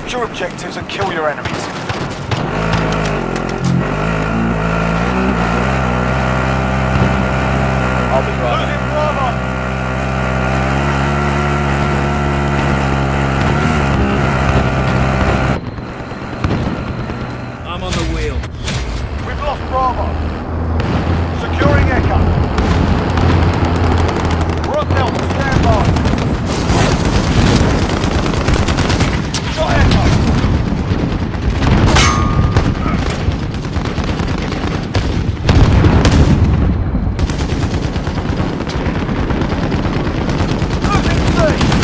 Capture objectives and kill your enemies. I'll be right. Losing Bravo! I'm on the wheel. We've lost Bravo. Securing Echo. We're on Delta, stand by. Shot Echo. Losing C.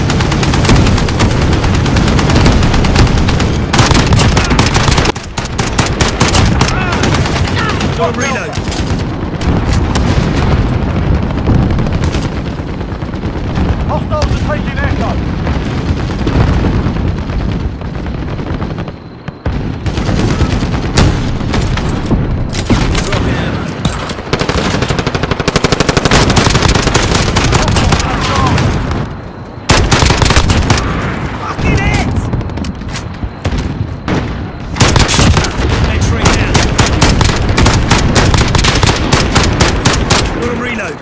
Got a reload. Hostiles are taking Echo. Dropping ammo. Fucking hit! X-ray down. Got a reload.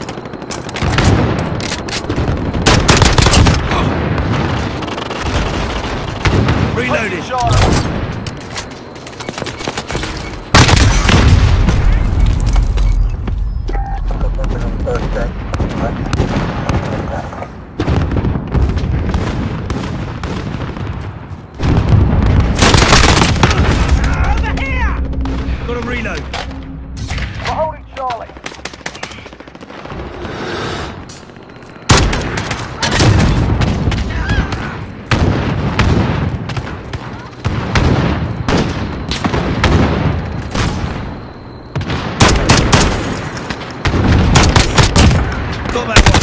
Reloaded. Charlie. Got a reload. We're holding Charlie. Got that one.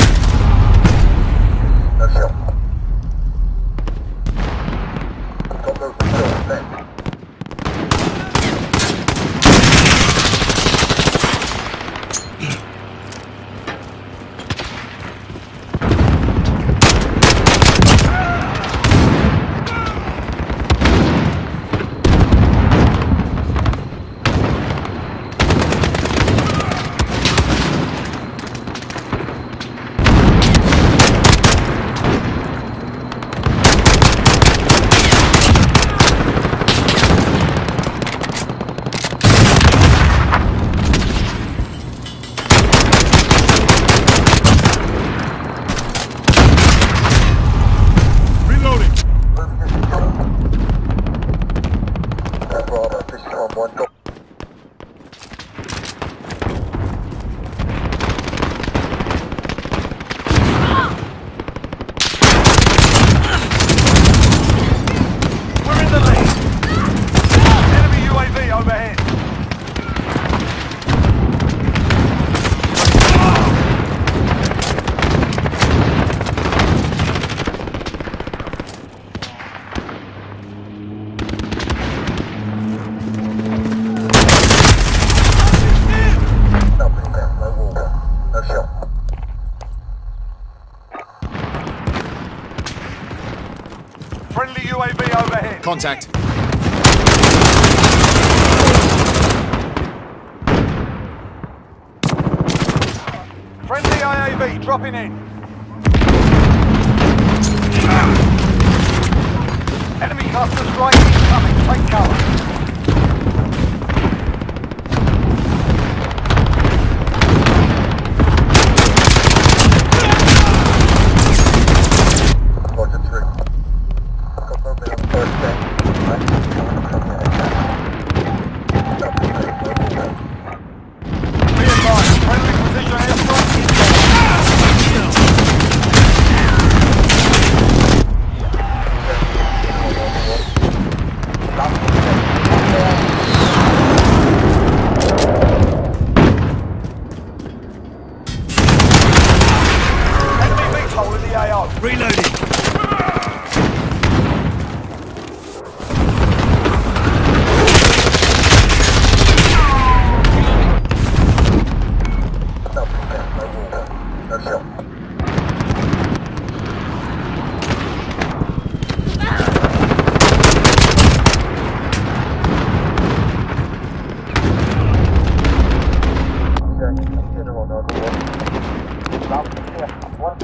We're in the lead. Enemy UAV overhead. Friendly UAV overhead. Contact. Friendly IAV dropping in. Enemy cluster strike incoming. Take cover. Be advised, friendly precision airstrike enemy VTOL in the AO. Reloading.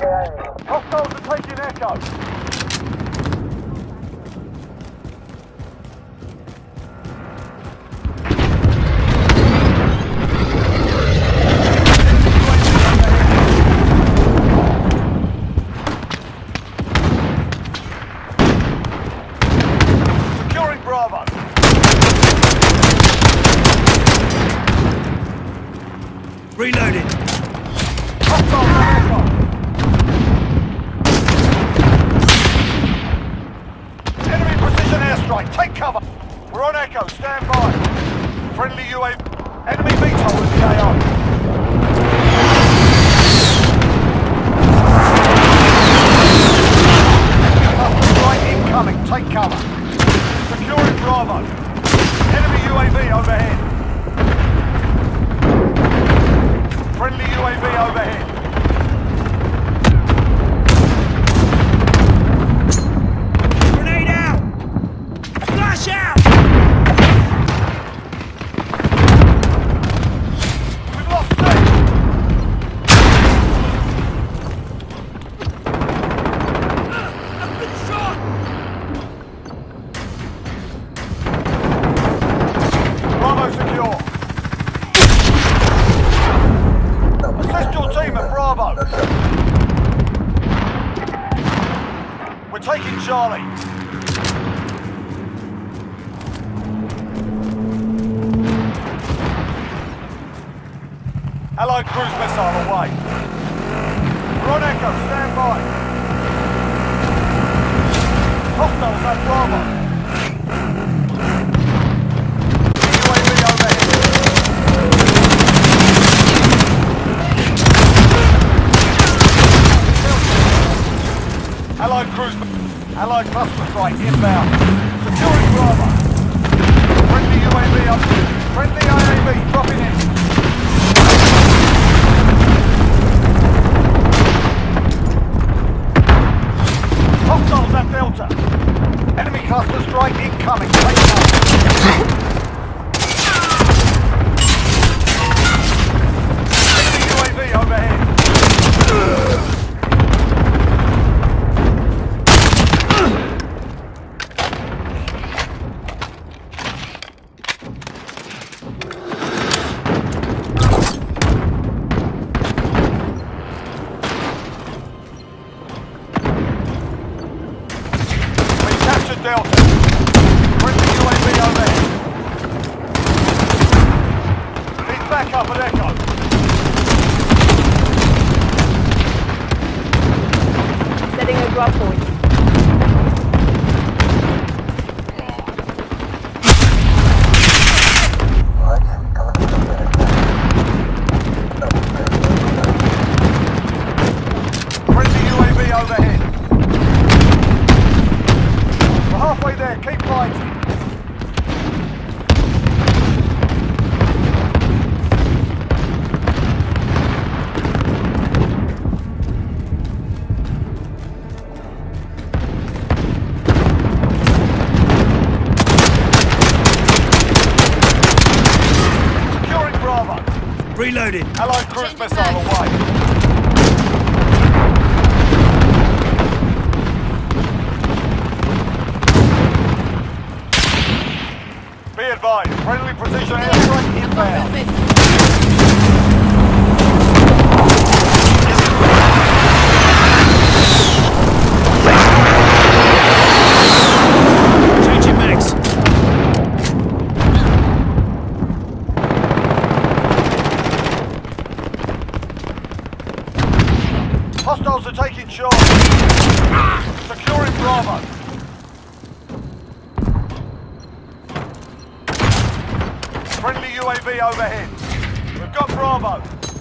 Hostiles are taking Echo. Securing Bravo. Reloading. Hostiles on Echo. Enemy precision airstrike. Take cover. We're on Echo. Stand by. Friendly UAV. Enemy VTOL in the AO. Cluster strike incoming. Take cover. Securing Bravo. Enemy UAV overhead. Friendly UAV overhead. Grenade out! Flash out! We've lost C. I've been shot! Bravo secure. Assist your team at Bravo. We're taking Charlie. Allied cruise missile away. We're on Echo, stand by. Hostiles at Bravo. UAV overhead. Allied cluster strike inbound. Securing Bravo. Friendly UAV up. Friendly IAV dropping in. Hostiles at Delta. Enemy cluster strike incoming. Take cover. Enemy UAV overhead. Delta. Friendly UAV overhead. Need backup at Echo. Setting a drop point. Friendly UAV overhead. We're halfway there, keep fighting. Securing Bravo. Reloading. Allied cruise missile away. Be advised, friendly precision airstrike inbound. Changing mags. Hostiles are taking shots. Securing Bravo. Friendly UAV overhead. We've got Bravo.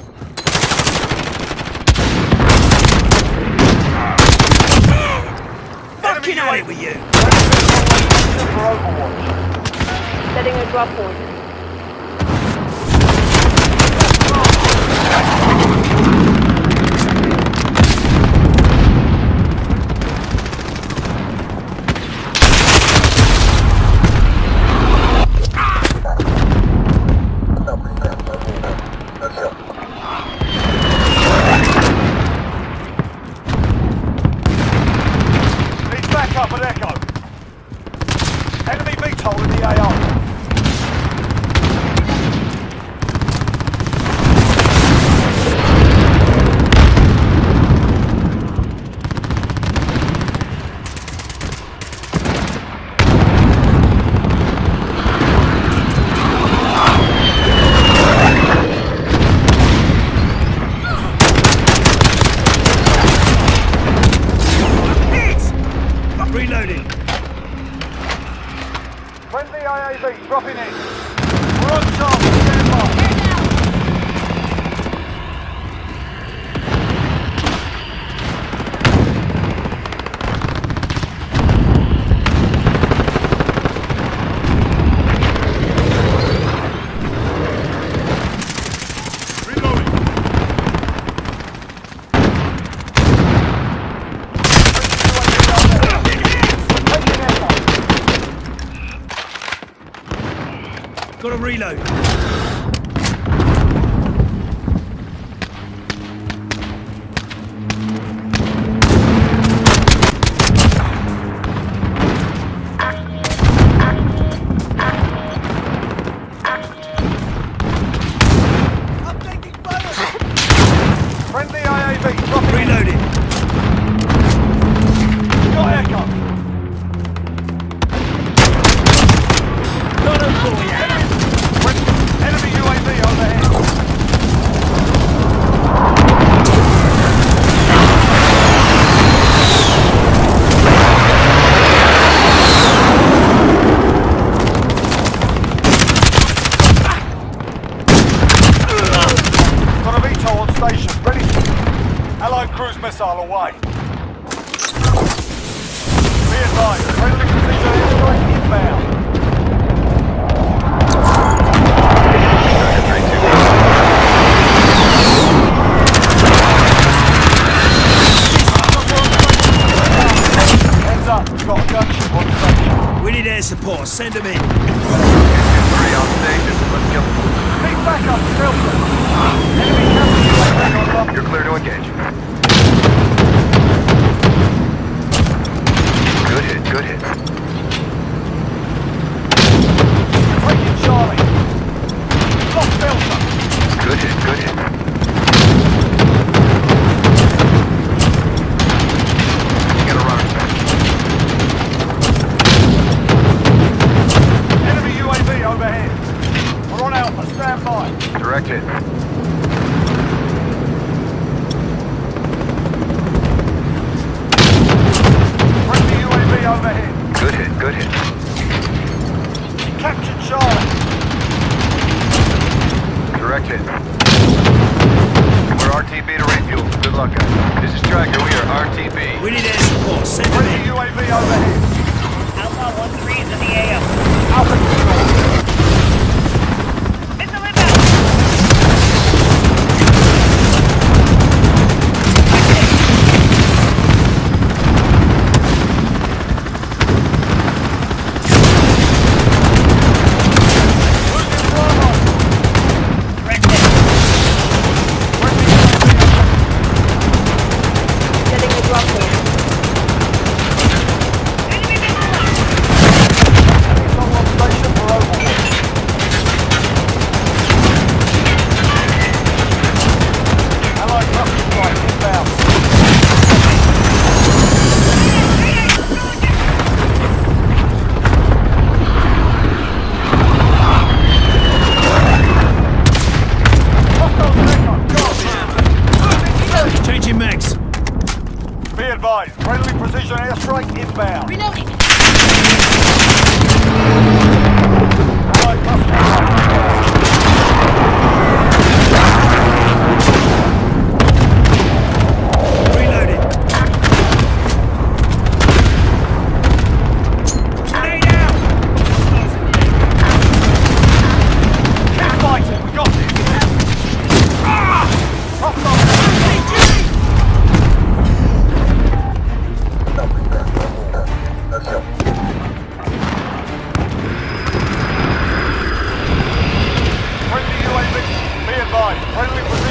Fucking at it with you. For Overwatch. Setting a drop point. UAV dropping in. We're on target, stand by. Got to reload. I'm taking fire. Friendly IAV dropping in. Reloading. Got echo. Got him for you. Enemy UAV overhead. Got a VTOL on station, ready. Allied cruise missile away. Be advised, friendly precision airstrike inbound. Heads up, we've got a gunship on station. We need air support. Send them in. 3 on station. Let's go. Need backup, filter. Enemy captain UAV on You're clear to engage. Good hit, good hit. Taking Charlie. Lost filter. Good hit, good hit. Get a runner back. Enemy UAV overhead. We're on Alpha, stand by. Direct hit. Friendly UAV overhead. Good hit, good hit. Captured Charlie. Direct hit. We're RTB to refuel. Good luck, guys. This is Striker. We are RTB. We need air support. Send them Friendly in. UAV overhead. Alpha 1-3 is in the AO. Alpha control. Missile inbound. Losing Bravo. Direct hit. Friendly UAV overhead. Setting a drop point. Enemy missile. VTOL on station for overhaul. Allied cluster strike inbound. Hostiles echo. Go. Changing mags. Be advised, friendly precision airstrike inbound. Reloading. Allied cluster strike inbound. Reloading. Grenade out. Keep fighting, we got this. Hostiles friendly UAV. Be advised, friendly